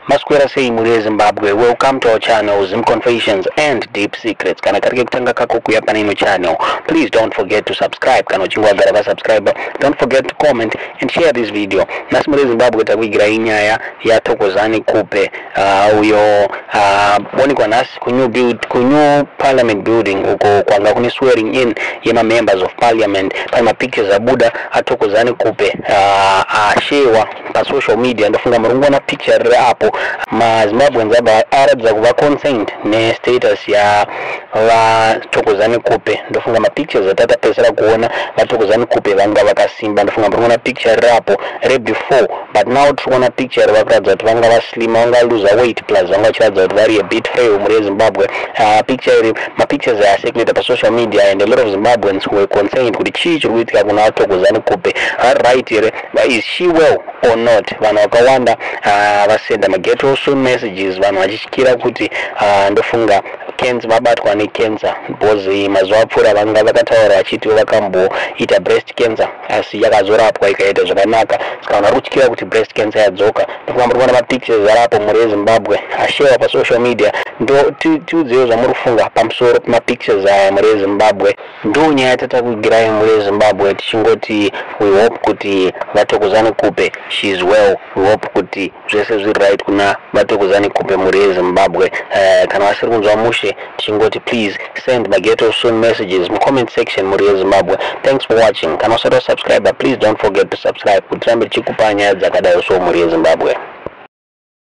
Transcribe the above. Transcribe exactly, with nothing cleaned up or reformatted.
Masquera sei muri Zimbabwe. Welcome to our channel Zim Confessions and Deep Secrets. Kana karike kutanga kako kuya panino channel. Please don't forget to subscribe. Kana uchingwa garaba subscriber. Don't forget to comment and share this video. Nasi muri Zimbabwe takuigira inyaya ya Thokozani Khupe. Uh, uyo uh, boni kwa nasi kunyu build kunyu parliament building uko kwanga kuni swearing in yema members of parliament. Pama pictures za Buddha Thokozani Khupe. Uh, ashewa pa social media ndofunga murungu na picture hapo. Ma Zimbabweans aba Arabs akuba consent ne status ya va Thokozani Khupe. Ndofunga ma pictures atata pesera kuona va Thokozani Khupe vanga vakasimba. Ndofunga murungu picture hapo re before, but now tuona picture vakadza kuti vanga vaslim vanga lose weight plus vanga chiradza kuti vari a bit frail muri Zimbabwe. Uh, picture iri ma pictures are circulated pa social media and a lot of Zimbabweans were concerned kuti chii chiri kuitika kuna Thokozani Khupe. Right here, is she well or not? Vanhu vakawanda uh, vasenda mageto soon messages vanhu vachishikira kuti uh, ndofunga cancer vabatwa ne cancer because mazuva apfuura vanga vakataura vachiti vakamboita breast cancer asi yakazorapwa ikaita zvakanaka saka vanhu vari kutyira kuti breast cancer yadzoka. Ndofunga muri kuona mapictures aripo muri Zimbabwe ashewa pa social media. Ndo tiudzewo zvamuri kufunga pamusoro pemapictures aya muri Zimbabwe. Ndo nyaya yatatakuigirai muri Zimbabwe tichingoti we hope kuti vaThokozani Khupe she is well. We hope kuti zvese zviri right kuna vaThokozani Khupe muri Zimbabwe. Uh, kana vasiri kunzwa mushe tichingoti please send mageto soon messages mu comment section muri Zimbabwe. Thanks for watching. Kana usati subscribe, please don't forget to subscribe kuti rambe tichikupa nyaya dzakadai so muri Zimbabwe.